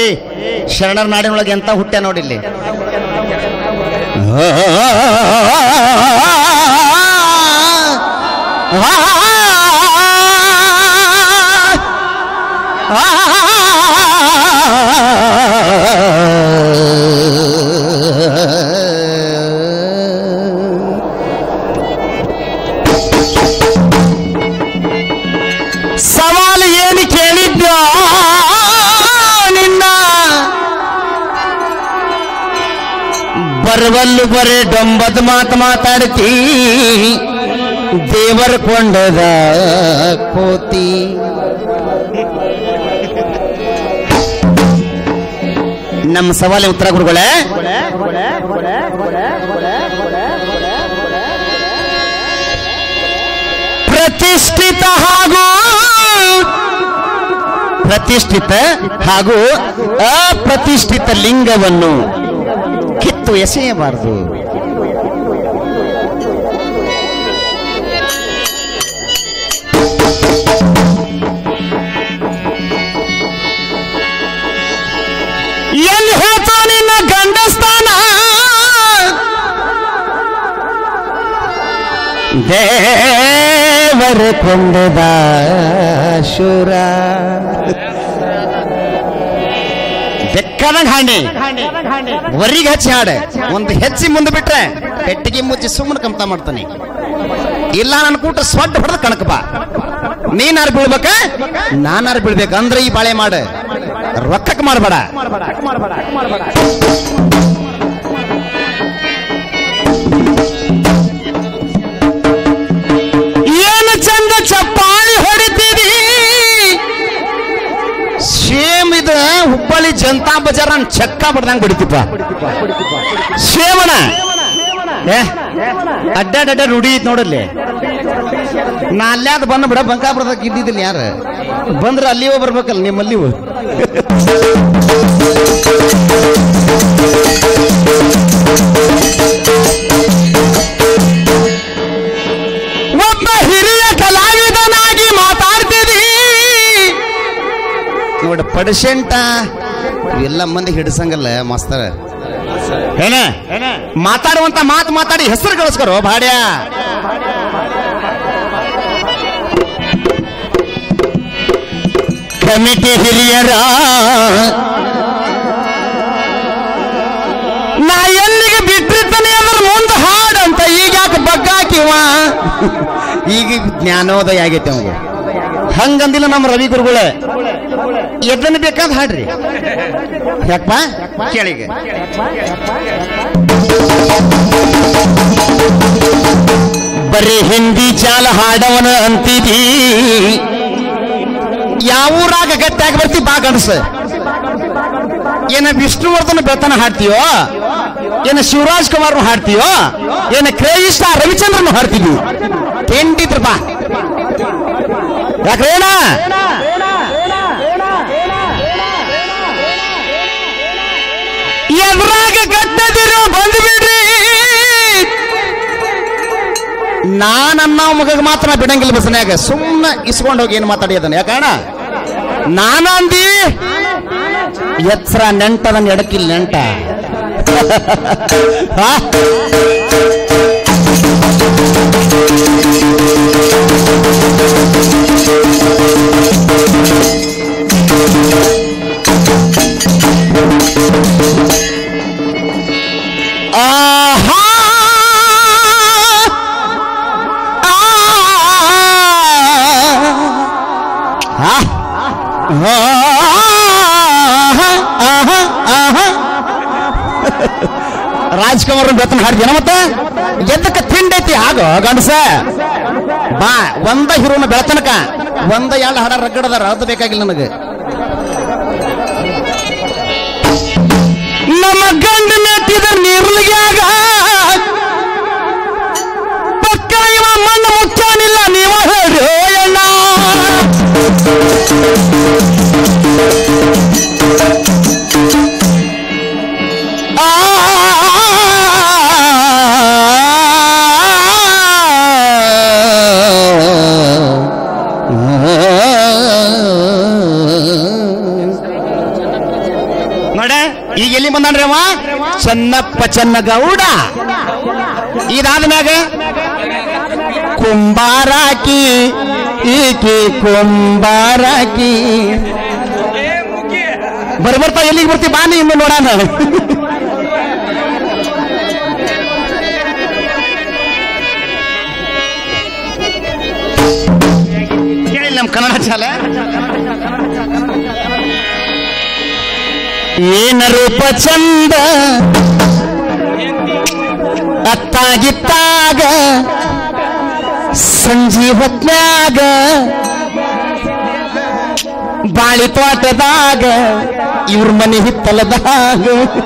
ಶರಣರ ನಾಡಿನೊಳಗೆ ಎಂತ ಹುಟ್ಟ್ಯ ನೋಡಿಲ್ಲಿ. ಸವಾಲು ಏನು ಕೇಳಿದ್ದ ನಿನ್ನ ಬರವಲ್ಲು ಬರೇ ಡೊಂಬದ ಮಾತು ಮಾತಾಡ್ತಿ ದೇವರ ಕೊಂಡದ ಕೋತಿ. ನಮ್ಮ ಸವಾಲಿಗೆ ಉತ್ತರ ಗುರುಗಳೇ. ಪ್ರತಿಷ್ಠಿತ ಹಾಗೂ ಅಪ್ರತಿಷ್ಠಿತ ಲಿಂಗವನ್ನು ಕಿತ್ತು ಎಸೆಯಬಾರದು. ಎಲ್ಲಿ ಹೋತೋ ನಿನ್ನ ಗಂಡಸ್ಥಾನ ದೇವರ ಕೊಂಡದ ಶೂರ. ಬೆಕ್ಕದಂಗ ಹಾಂಡಿ ವರಿಗೆ ಹಚ್ಚಿ ಹಾಡೆ ಒಂದು ಹೆಚ್ಚಿ ಮುಂದೆ ಬಿಟ್ರೆ ಪೆಟ್ಟಿಗೆ ಮುಚ್ಚಿ ಸುಮ್ಮನೆ ಕಂತ ಮಾಡ್ತಾನೆ. ಇಲ್ಲ ನನ್ನ ಕೂಟ ಸ್ವಡ್ಡ ಹೊಡೆದ ಕಣಕ ಬಾ. ನೀನಾರು ಬೀಳ್ಬೇಕ ನಾನಾರು ಬೀಳ್ಬೇಕು ಅಂದ್ರೆ ಈ ಬಾಳೆ ಮಾಡ ರೊಕ್ಕಕ್ಕೆ ಮಾಡಬೇಡ. ಏನು ಚಂದ ಚಪ್ಪಾಳಿ ಹೊಡಿತೀರಿ. ಸೇಮ್ ಇದು ಹುಬ್ಬಳ್ಳಿ ಜನತಾ ಬಜಾರ್ ಚಕ್ಕ ಬಡ್ದಂಗ್ ಬಿಡ್ತಿಪ್ಪ. ಸೇವನ ಅಡ್ಡಾಡ ರೂಢಿ ಐತ್ ನೋಡಲ್ಲಿ. ನಾ ಅಲ್ಲಾದ ಬಂದ ಬಿಡ ಬಂಕಾಪುರದಾಗ ಇದ್ದಿದ್ದಿಲ್ಲ ಯಾರು ಬಂದ್ರೆ ಅಲ್ಲಿಯೋ ಬರ್ಬೇಕಲ್ಲ ನಿಮ್ಮಲ್ಲಿವು. ಒಬ್ಬ ಹಿರಿಯ ಕಲಾವಿದನಾಗಿ ಮಾತಾಡ್ತೀರಿ. ನೋಡ ಪರ್ಸೆಂಟ ಎಲ್ಲ ಮಂದಿ ಹಿಡ್ಸಂಗಲ್ಲ ಮಾಸ್ತರ. ಏನ ಮಾತಾಡುವಂತ ಮಾತು ಮಾತಾಡಿ ಹೆಸರು ಗಳಿಸ್ಕರೋ ಭಾಡ್ಯ. ಕಮಿಟಿ ಹಿರಿಯರ ನಾ ಎಲ್ಲಿಗೆ ಬಿಟ್ಟಿರ್ತಾನೆ ಅದ್ರ ಮುಂದೆ ಹಾಡಂತ ಈಗ ಯಾಕೆ ಬಗ್ಗಾಕಿವ. ಈಗ ಜ್ಞಾನೋದಯ ಆಗೈತೆ ಅವಂಗ. ಹಂಗಂದಿಲ್ಲ ನಮ್ಮ ರವಿ ಗುರುಗಳೇ. ಎದನ್ನ ಬೇಕಾದ್ ಹಾಡ್ರಿ. ಯಾಕಪ್ಪ ಕೇಳಿಗೆ ಬರೀ ಹಿಂದಿ ಚಾಲ ಹಾಡವನ ಅಂತಿದಿ. ಯಾವೂರಾಗ ಗಟ್ಟಾಗಿ ಬರ್ತಿ ಬಾ ಗಣಸ. ಏನ ವಿಷ್ಣುವರ್ಧನ ಬೆತನ ಹಾಡ್ತೀಯೋ, ಏನ ಶಿವರಾಜ್ ಕುಮಾರ್ನು ಹಾಡ್ತೀಯೋ, ಏನ ಕ್ರೇಯಿಷ್ಟ ರವಿಚಂದ್ರನು ಹಾಡ್ತೀವಿ. ಖಂಡಿತ ಬಾ. ಯಾಕ್ರೇನ ಎದ್ರಾಗ ಗಟ್ಟದಿರೋ ಬಂದ್ಬಿಡ್ರಿ. ನಾನನ್ನ ಮಗ ಮಾತ್ರ ಬಿಡಂಗಿಲ್ಲ ಬಸನ್ಯಾಗ. ಸುಮ್ಮನೆ ಇಸ್ಕೊಂಡು ಹೋಗಿ ಏನ್ ಮಾತಾಡಿ ಅದನ್ನ. ಯಾಕಣ ನಾನಂದಿ ಎತ್ತರ ನೆಂಟದನ್ನ ಎಡಕಿಲ್ಲ ನೆಂಟ. ಆಹಾ ರಾಜ್ಕುಮಾರ್ ಬೆತ್ತನ ಹಾಡ್ತೀನ ಮತ್ತೆ ಎದ್ದಕ್ಕೆ ತಿಂಡೈತಿ ಆಗ ಗಂಡಸ ಬಾ. ಒಂದ ಹೀರೋನ ಬೆಳತನಕ ಒಂದ ಎರಡು ಹಾಡ ರಗಡದಾರ. ಅದು ಬೇಕಾಗಿಲ್ಲ ನನಗೆ. ನಮ್ಮ ಗಂಡ ಮೆಟ್ಟಿದ ನಿರ್ಲಿಗ್ಯಾಗ ಪಕ್ಕ ಇವ ಮಣ್ಣು ಮುಚ್ಚಾನಿಲ್ಲ. ನೀವ ಹೇಳಿ ಅಣ್ಣ. ನೋಡ ಈಗ ಎಲ್ಲಿ ಬಂದಾನ್ರಿ ಅವ ಚೆನ್ನಪ್ಪ ಚೆನ್ನಗೌಡ. ಇದಾದ್ಮ್ಯಾಗ ಕುಂಬಾರಾಕಿ ಈಕಿ ಕುಂಬಾರಾಕಿ ಬರ್ತಾ ಎಲ್ಲಿಗೆ ಬರ್ತಿ ಬಾನಿ ಇನ್ನು ನೋಡೋಣ. ಕೇಳಿ ನಮ್ಮ ಕನ್ನಡ ಚಾಲ ಏನ ರೂಪ ಚಂದ ಅತ್ತಾಗಿತ್ತಾಗ ಸಂಜಿ ಹೊತ್ನ್ಯಾಗ ಬಾಳಿ ತೋಟದಾಗ ಇವ್ರ ಮನೆ ಹಿತ್ತಲದಾಗ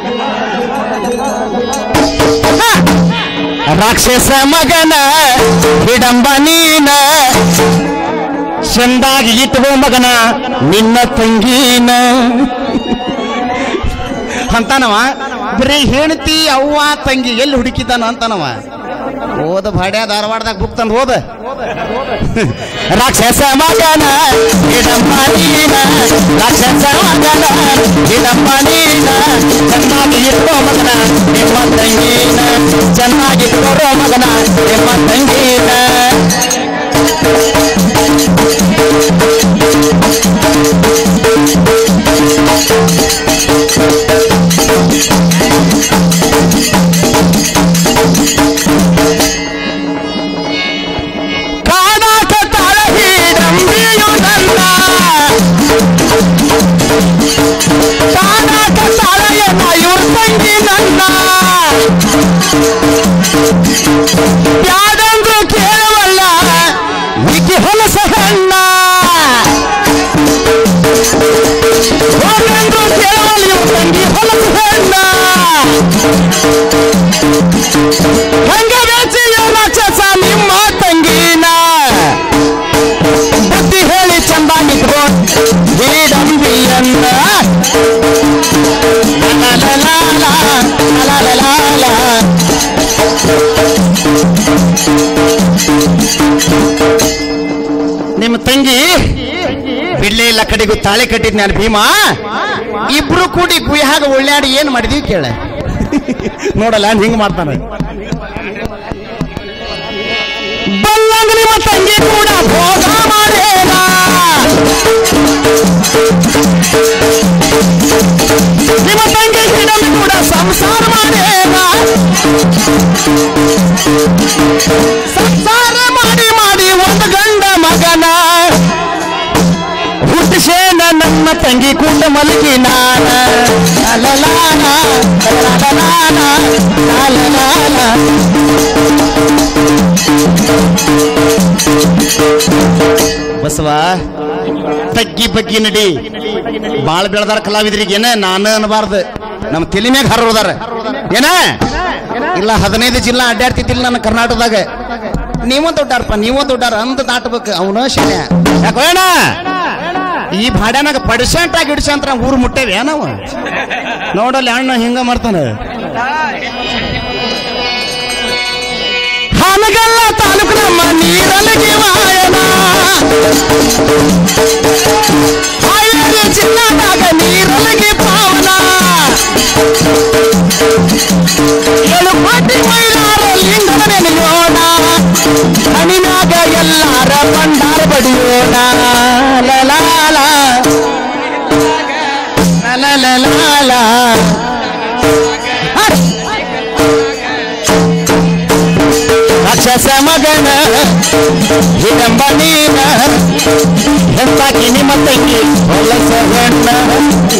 ರಾಕ್ಷಸ ಮಗನ ಹಿಡಂಬ ನೀನ ಚಂದಾಗಿ ಇಟ್ಕೋ ಮಗನ ನಿನ್ನ ತಂಗೀನ ಅಂತಾನವ. ಬರೀ ಹೆಣ್ತಿ ಅವ್ವ ತಂಗಿ ಎಲ್ಲಿ ಹುಡುಕಿದ್ದಾನ ಅಂತಾನವ. ಹೋದ ಭಾಡ್ಯ ಧಾರವಾಡದಾಗ ಬುಕ್ ತಂದು ಹೋದ. ರಾಕ್ಷಸ ಮಗನ ಹಿಡಂಬ ನೀನ ರಾಕ್ಷಸ ಮಗನ ಹಿಡಂಬ ನೀನ ಚೆನ್ನಾಗಿ ಇಟ್ಕೋ ಮಗನ ನಿಮ್ಮ ತಂಗೀನ ಚೆನ್ನಾಗಿ ಇಟ್ಕೋರೋ ಮಗನ ನಿಮ್ಮ ತಂಗೀನ. ಯಾದಂದ್ರು ಕೇಳವಲ್ಲ ಈಕೆ ಹೊಲಸ ಹೆಣ್ಣ ಹೋಗಂದ್ರು ಕೇಳವಲ್ಲ ಇವ್ರ ತಂಗಿ ಹೊಲಸ ಹೆಣ್ಣ ಹಂಗ ಬೇಚಿಯ ರಾಕ್ಷಸ ನಿಮ್ಮ ತಂಗಿನ ಬುದ್ಧಿ ಹೇಳಿ ಚಂದಾಗಿಟ್ಕೋ ಹಿಡಂಬಿಯನ್ನ. ನಿಮ್ಮ ತಂಗಿ ಬಿಡ್ಲೇ ಇಲ್ಲ ಕಡೆಗೂ ತಾಳೆ ಕಟ್ಟಿದ್ ನಾನು ಭೀಮಾ. ಇಬ್ರು ಕೂಡಿ ಗುಯ್ಯಾಗ ಒಳ್ಳೆಯಾಡಿ ಏನ್ ಮಾಡಿದೀವಿ ಕೇಳ ನೋಡಲ್ಲ ಹಿಂಗ್ ಮಾಡ್ತಾನೆ. ಬಲ್ಲಂಗ ನಿಮ್ಮ ತಂಗಿ ಕೂಡ ಭೋಗ ಮಾಡೇನ ನಿಮ್ಮ ತಂಗಿ ಹಿಡಂಬಿ ಕೂಡ ಸಂಸಾರ ಮಾಡೇನ. ಸಂಸಾರ ಮಾಡಿ ಮಾಡಿ ಒಂದು ಗಂಡ ಮಗನ ಹುಟ್ಟಿಸೇನ ನನ್ನ ತಂಗಿ ಕುಂಡ ಮಲಗಿ ನಾನ ಅಲಲಾನ ಅಲಲಾನ ಅಲಲಾನ. ಬಸವ ತಗ್ಗಿ ಬಗ್ಗಿ ನಡಿ. ಬಾಳ ಬೆಳೆದಾರ ಕಲಾವಿದ್ರಿಗೆ ಏನ ನಾನು ಅನ್ಬಾರ್ದು, ನಮ್ಮ ತಲೆ ಮ್ಯಾಗ ಹರದಾರ ಏನ ಇಲ್ಲ. 15 ಜಿಲ್ಲಾ ಅಡ್ಡಾಡ್ತಿದ್ದಿಲ್ಲ ನನ್ನ ಕರ್ನಾಟಕದಾಗ. ನೀವ ದೊಡ್ಡಾರಪ್ಪ ನೀವ ದೊಡ್ಡಾರ ಅಂದ ದಾಟಬೇಕು. ಅವನ ಶನ್ಯ ಯಾಕೋಣ ಈ ಭಾಡ್ಯಾನಾಗ ಪಡಿಸೆಂಟ್ ಆಗಿ ಹಿಡಿಸಂತ ಊರು ಮುಟ್ಟೇವೆ ನಾವು ನೋಡಲ್ಲ. ಅಣ್ಣ ಹಿಂಗ ಮಾಡ್ತಾನ. ಹಾನಗಲ್ಲ ತಾಲೂಕು ನಮ್ಮ ನೀರಲ್ಲಿಗೆ ವಾಯನ ಹಾವೇರಿ ಜಿಲ್ಲಾದಾಗ ನೀರಲ್ಲಿಗೆ ಪಾವನ 7 ಕೋಟಿ ಮೈಲಾರ ಲಿಂಗನ ನೆನೆಯೋಣ ಹಣಿನಾಗ ಎಲ್ಲಾರ ಬಂಡಾರ ಬಡಿಯೋಣ. ಲಲಾಲ ಲಲಾಲ ರಾಕ್ಷಸ ಮಗನ ಹಿಡಂಬ ನೀನ ಹೆಂತಾಕಿ ನಿಮ್ಮ ತಂಗಿ ಹೊಲಸ ಹೆಣ್ಣ